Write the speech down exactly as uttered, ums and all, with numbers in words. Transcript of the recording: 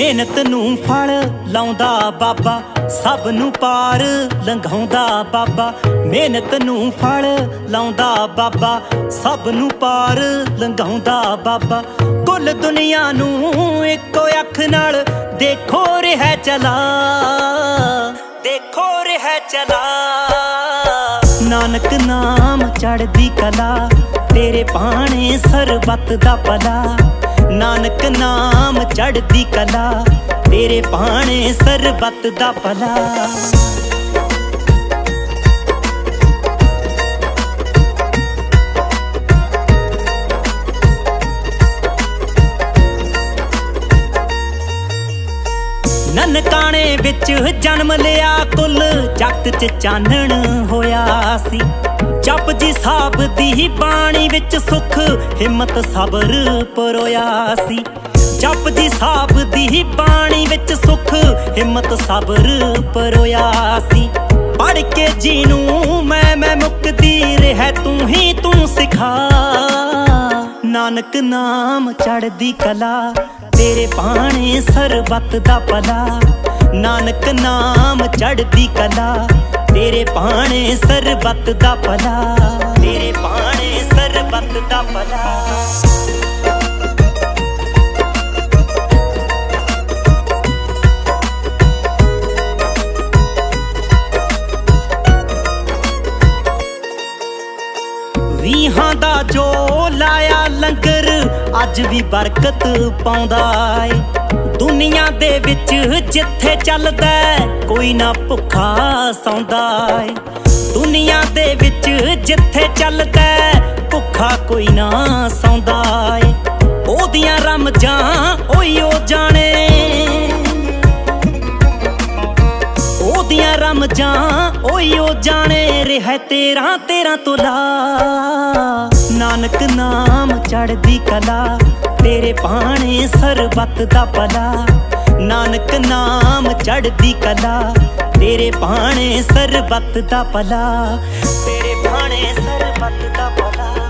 मेहनत नूं फल लाउंदा बाबा, सब नूं पार लंघाउंदा बाबा। मेहनत नूं फल लाउंदा बाबा, सब नूं पार लंघाउंदा बाबा। कुल दुनिया नूं इक्को अख नाल देखो रिहा चला, देखो रिहा चला। नानक नाम चढ़दी कला, तेरे भाणे सरबत दा भला। नानक नाम चढ़दी कला, तेरे भाणे सरबत दा भला। ननकाने विच जन्म लिया, कुल जगत च चानण होया सी। जपजी साहब दी बाणी विच सुख हिम्मत सबर परोया सी। जपजी साहब दी बाणी विच सुख हिम्मत सबर परोया सी। पढ़ के जीनू मैं मैं मुक्ति रह तू ही तू सिखा। नानक नाम चढ़दी कला, तेरे भाणे सरबत दा भला। नानक नाम चढ़दी कला, तेरे भाणे सरबत दा भला। तेरे भाणे सरबत दा भला। ਵੀਹਾਂ ਦਾ ਜੋ ਲਾਇਆ ਲੰਗਰ ਅੱਜ ਵੀ ਬਰਕਤ ਪਾਉਂਦਾ ਏ। ਦੁਨੀਆ ਦੇ ਵਿੱਚ ਜਿੱਥੇ ਚੱਲਦਾ ਕੋਈ ਨਾ ਭੁੱਖਾ ਸੌਂਦਾ ਏ। ਦੁਨੀਆ ਦੇ ਵਿੱਚ ਜਿੱਥੇ ਚੱਲਦਾ ਭੁੱਖਾ ਕੋਈ ਨਾ ਸੌਂਦਾ ਏ। ਉਹਦੀਆਂ ਰਮਜਾਂ ਉਹੀ ਉਹ ਜਾਣੇ, ਉਹਦੀਆਂ ਰਮਜਾਂ ਉਹੀ ਉਹ ਜਾਣੇ। ਰਿਹਾ ਤੇਰਾ ਤੇਰਾ ਤੋਲਾ। नानक नाम चढ़दी कला, तेरे भाणे सरबत दा भला। नानक नाम चढ़दी कला, तेरे भाणे सरबत दा भला। तेरे भाणे सरबत दा भला।